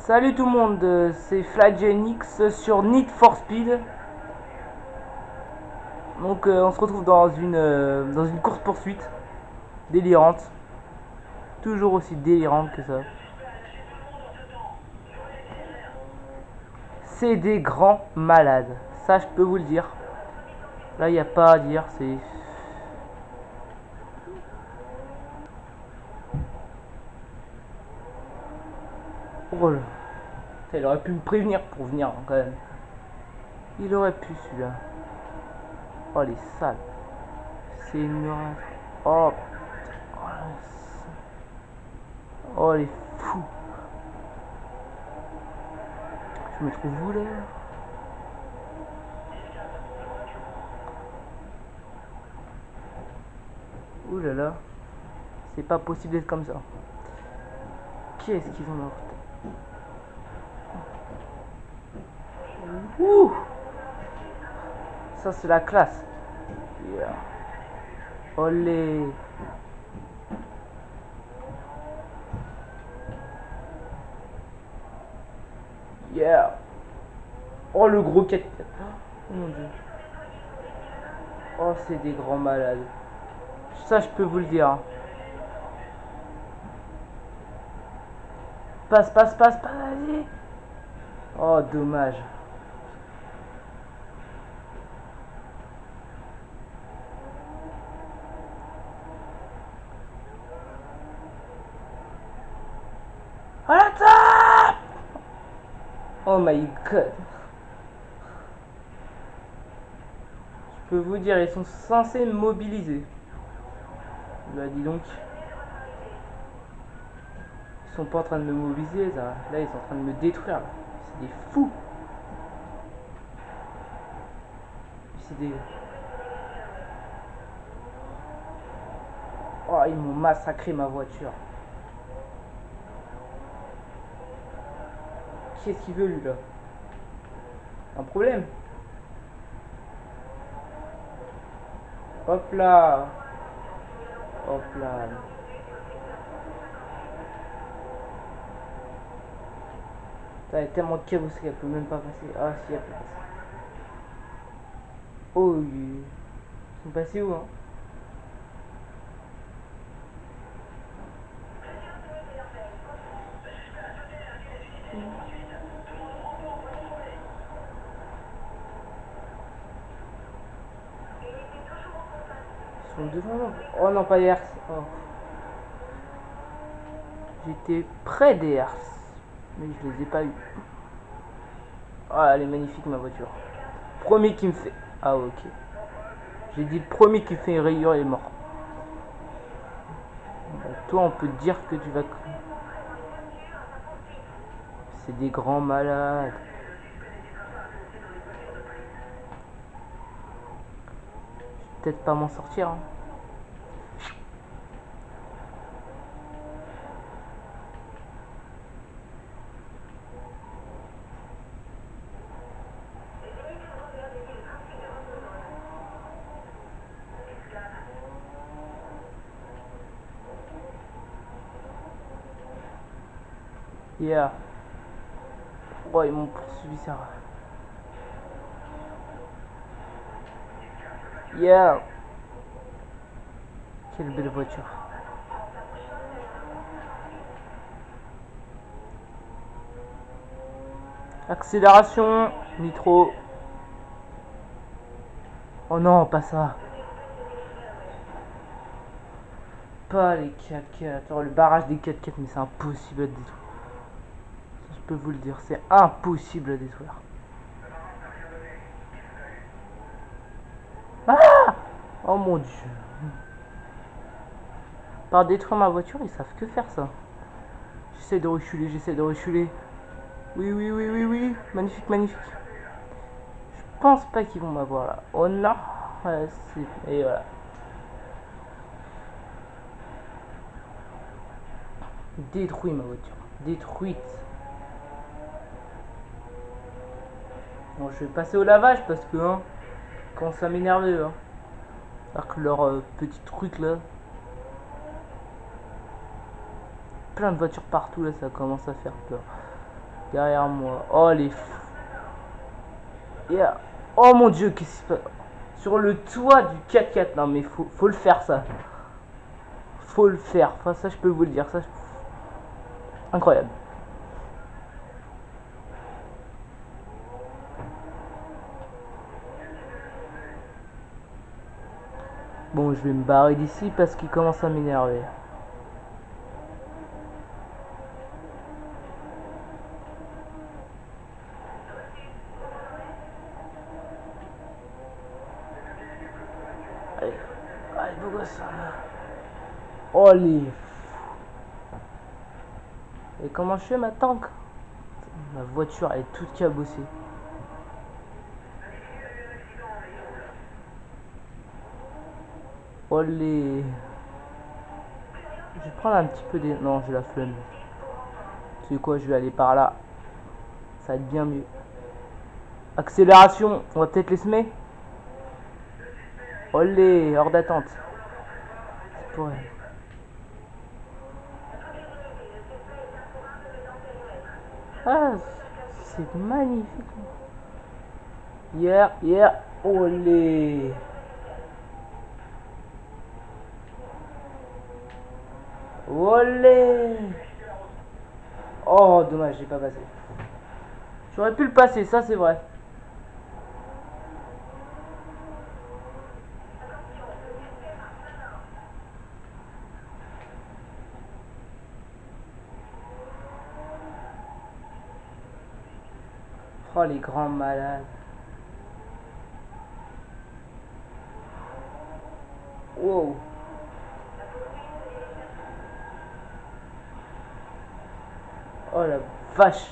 Salut tout le monde, c'est FlyGenX sur Need for Speed. Donc on se retrouve dans une course poursuite délirante, toujours aussi délirante que ça. C'est des grands malades, ça je peux vous le dire. Là il n'y a pas à dire, c'est... Oh là. Il aurait pu me prévenir pour venir hein, quand même. Il aurait pu celui-là. Oh les salles. C'est une... Oh. Oh les fous. Je me trouve où là? Ouh là là. C'est pas possible d'être comme ça. Qu'est-ce qu'ils ont là? Ouh. Ça c'est la classe. Yeah. Olé. Yeah. Oh le gros 4x4. Oh mon dieu. Oh c'est des grands malades. Ça je peux vous le dire. Passe, passe, passe, passe, vas-y. Oh dommage. Oh la tape. Oh my god. Je peux vous dire, ils sont censés mobiliser. Bah dis donc. Ils sont pas en train de me mobiliser là. Là ils sont en train de me détruire. C'est des fous. C'est des... Oh ils m'ont massacré ma voiture. Qu'est-ce qu'il veut lui là? Un problème? Hop là. Hop là. Elle est tellement cabossée qu'elle peut même pas passer. Ah si elle peut passer. Oh ils sont passés où hein? Ils sont devant moi. Oh non pas les herses. Oh. J'étais près des herses. Mais je les ai pas eu. Ah elle est magnifique ma voiture. Premier qui me fait... Ah ok. J'ai dit le premier qui fait une rayure est mort. Bah, toi on peut te dire que tu vas... C'est des grands malades. Je vais peut-être pas m'en sortir hein. Yeah. Oh, ils m'ont poursuivi ça. Yeah. Quelle belle voiture. Accélération. Nitro. Oh non, pas ça. Pas les 4x4. Oh, le barrage des 4x4, mais c'est impossible à détruire. Je peux vous le dire, c'est impossible à détruire. Ah! Oh mon dieu. Par détruire ma voiture, ils savent que faire ça. J'essaie de reculer, j'essaie de reculer. Oui, oui, oui, oui, oui. Magnifique, magnifique. Je pense pas qu'ils vont m'avoir là. Oh non. Ouais, et voilà. Détruit ma voiture. Détruite. Bon, je vais passer au lavage parce que, hein, quand ça m'énerve, hein. Alors que leur petit truc là. Plein de voitures partout là, ça commence à faire peur. Derrière moi. Oh les fous. Yeah. Oh mon dieu, qu'est-ce qui se passe? Sur le toit du 4x4. Non mais faut le faire ça. Faut le faire. Enfin ça je peux vous le dire. Ça, incroyable. Bon, je vais me barrer d'ici parce qu'il commence à m'énerver. Allez, allez, beau gosse. Oh les... Et comment je fais ma tank? Ma voiture elle est toute cabossée. Oh les... Je vais prendre un petit peu des... Non, j'ai la flemme. Tu sais quoi, je vais aller par là. Ça va être bien mieux. Accélération, on va peut-être les semer. Olé, hors d'attente. C'est pour elle. Ah, c'est magnifique. Yeah, yeah, olé. Olé. Oh, dommage, j'ai pas passé. J'aurais pu le passer, ça c'est vrai. Oh, les grands malades. Wow. Oh la vache.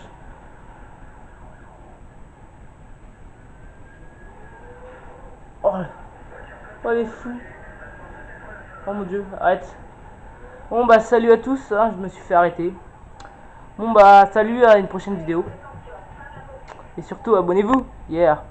Oh, oh les fous. Oh mon dieu, arrête. Bon bah salut à tous, hein, je me suis fait arrêter. Bon bah salut, à une prochaine vidéo. Et surtout abonnez-vous. Yeah.